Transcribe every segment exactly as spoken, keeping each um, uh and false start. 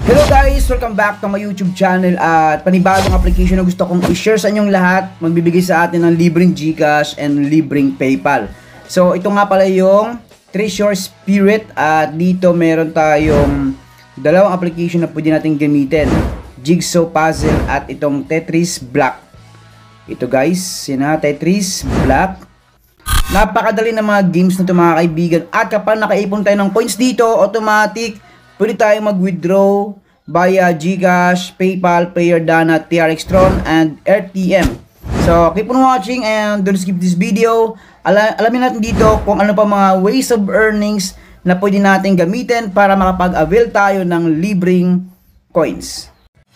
Hello guys! Welcome back to my YouTube channel at panibagong application na gusto kong i-share sa inyong lahat. Magbibigay sa atin ng libreng GCash and libreng PayPal. So ito nga pala yung Treasure Spirit at dito meron tayong dalawang application na pwede natin gamitin. Jigsaw Puzzle at itong Tetris Block. Ito guys, yun na, Tetris Block. Napakadali ng mga games na ito mga kaibigan. At kapag nakaipon tayo ng coins dito, automatic pwede tayong mag-withdraw via GCash, PayPal, PayerDana, T R X Tron, and R T M. So, keep on watching and don't skip this video. Al alamin natin dito kung ano pa mga ways of earnings na pwede natin gamitin para makapag-avail tayo ng libreng coins.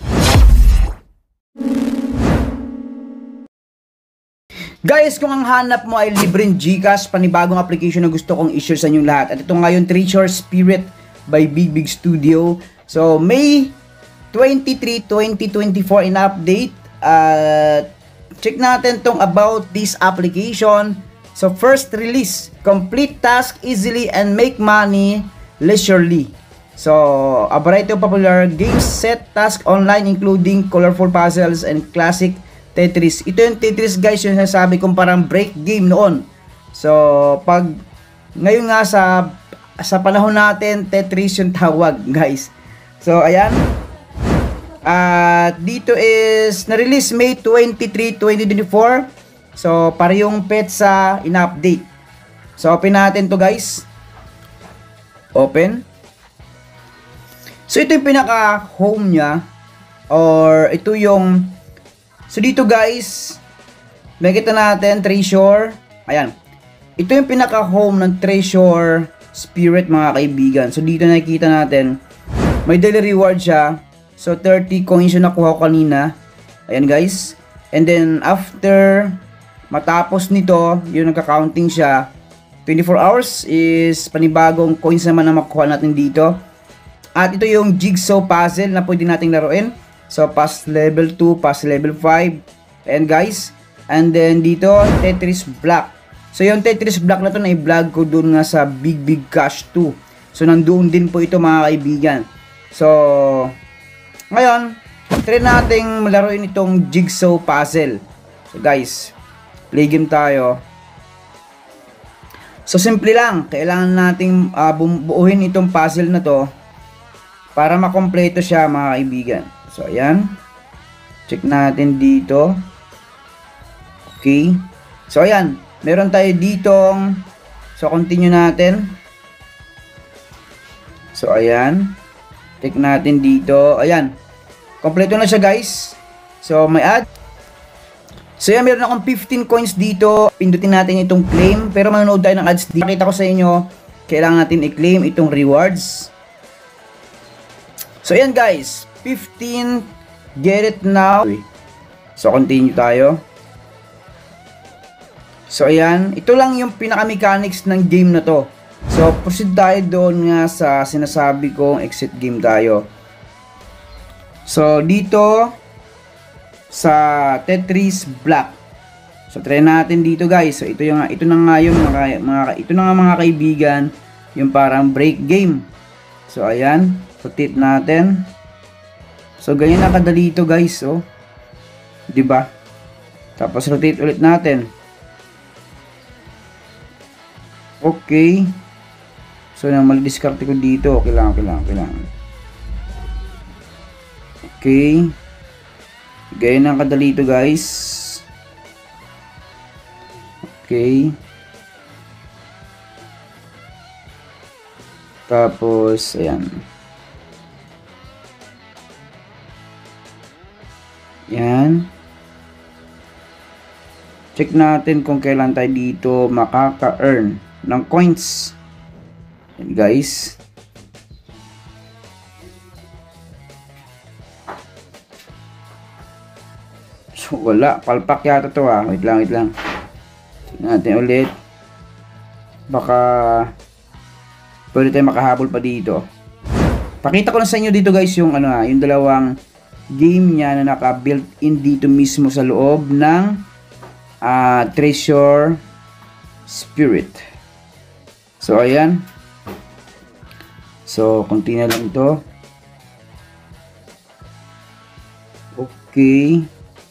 Guys, kung ang hanap mo ay libreng GCash, panibagong application na gusto kong i-share sa inyong lahat. At ito nga yung Treasure Spirit by Big Big Studio. So, May twenty-third, twenty twenty-four in update. Uh, check natin tong about this application. So, first release, complete task easily and make money leisurely. So, a variety of popular games, set task online including colorful puzzles and classic Tetris. Ito yung Tetris guys, yung nasabi kong parang break game noon. So, pag ngayon nga sa sa panahon natin, Tetris yung tawag guys. So, ayan. At uh, dito is na-release May twenty-third, twenty twenty-four. So, parehong petsa in-update. So, open natin to guys. Open. So, ito yung pinaka-home niya. Or, ito yung... So, dito guys, nakikita natin, Treasure. Ayan. Ito yung pinaka-home ng Treasure Spirit mga kaibigan. So, dito nakikita natin, may daily reward siya. So, thirty coins yung nakuha ko kanina. Ayan guys. And then, after matapos nito, yung nagka-counting siya, twenty-four hours is panibagong coins naman na makuha natin dito. At ito yung Jigsaw Puzzle na pwede nating laruin. So, pass level two, pass level five. Ayan guys. And then, dito, Tetris Block. So, yung Tetris Block na to na i-vlog ko doon nga sa Big Big Cash two. So, nandoon din po ito mga kaibigan. So, ngayon, try nating malaruin itong Jigsaw Puzzle. So, guys, play game tayo. So, simple lang. Kailangan nating uh, buuhin itong puzzle na to para makompleto siya mga kaibigan. So, ayan. Check natin dito. Okay. So, ayan. Meron tayo ditong, so, continue natin. So, ayan. Check natin dito. Ayan. Kompleto na siya, guys. So, may add. So, yan. Meron akong fifteen coins dito. Pindutin natin itong claim. Pero manonood tayo ng ads dito. Nakita ko sa inyo, kailangan natin i-claim itong rewards. So, ayan, guys. fifteen. Get it now. So, continue tayo. So, ayan. Ito lang yung pinaka-mechanics ng game na to. So, proceed tayo doon nga sa sinasabi kong exit game tayo. So, dito sa Tetris Block. So, try natin dito guys. So, ito yung ito na nga yung mga, mga ito na nga mga kaibigan, yung parang break game. So, ayan. Rotate natin. So, ganyan na kadali ito guys, oh. 'Di ba? Tapos rotate ulit natin. Okay. So, nang mag-discard ko dito, okay lang, okay lang, okay lang. Okay. Ganyan ang kadali ito, guys. Okay. Tapos, ayan. Yan. Check natin kung kailan tayo dito makaka-earn ng coins. Yan guys. So wala, palpak yata to ah. Wait lang, wait lang. Tignan natin ulit. Baka pwede tayo makahabol pa dito. Pakita ko na sa inyo dito guys yung ano ah, yung dalawang game niya na naka-built in dito mismo sa loob ng uh, Treasure Spirit. So ayan. So, continue lang ito. Okay.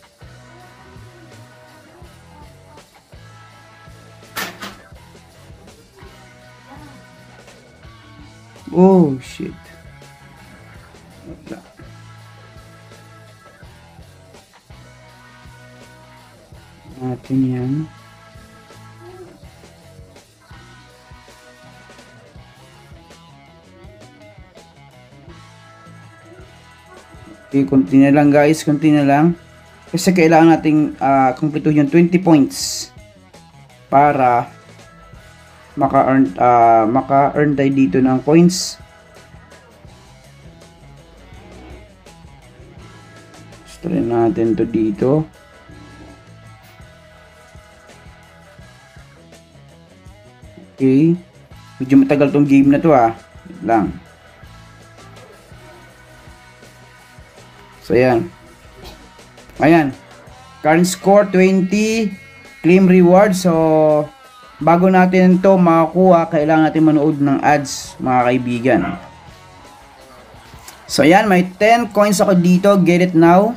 Oh, shit. Wala. Natin yan. Okay, konti na lang guys, konti na lang. Kasi kailangan nating uh, kumpleto yung twenty points para maka-earn uh, maka-earn tayo dito ng coins. Try natin to dito. Okay. Medyo matagal tong game na to ah. Wait lang. So ayan. Ayan. Current score twenty. Claim reward. So bago natin to makakuha, kailangan natin manood ng ads, mga kaibigan. So ayan, may ten coins ako dito. Get it now.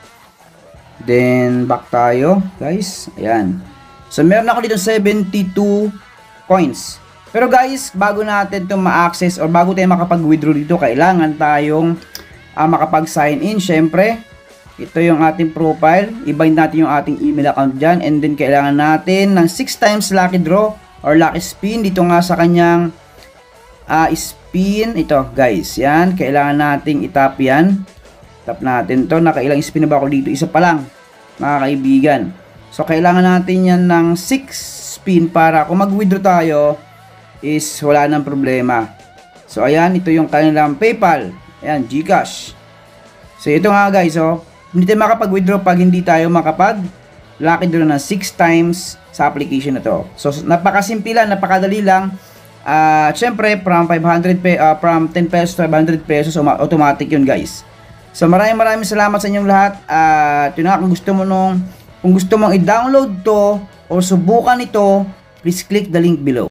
Then back tayo, guys. Ayan. So meron ako dito seventy-two coins. Pero guys, bago natin to ma-access or bago tayo makapag-withdraw dito, kailangan tayong uh, makapag-sign in. Syempre, ito yung ating profile. I-bind natin yung ating email account dyan. And then kailangan natin ng six times lucky draw or lucky spin. Dito nga sa kanyang uh, spin. Ito guys, yan. Kailangan nating itap yan. Tap natin to. Nakailang spin na ba ako dito? Isa pa lang, mga kaibigan. So kailangan natin yan ng six spin para kung mag-withdraw tayo is wala nang problema. So ayan, ito yung kanilang PayPal. Ayan, GCash. So ito nga guys, oh, hindi tayo makapag-withdraw pag hindi tayo makapag lucky draw na six times sa application na to. So napakasimple lang, napakadali lang. Uh, Siyempre from five hundred pe uh, from ten pesos to five hundred pesos automatic yun guys. So maraming maraming salamat sa inyong lahat. At uh, yun nga, kung gusto mo nung kung gusto mong i-download to o subukan ito, please click the link below.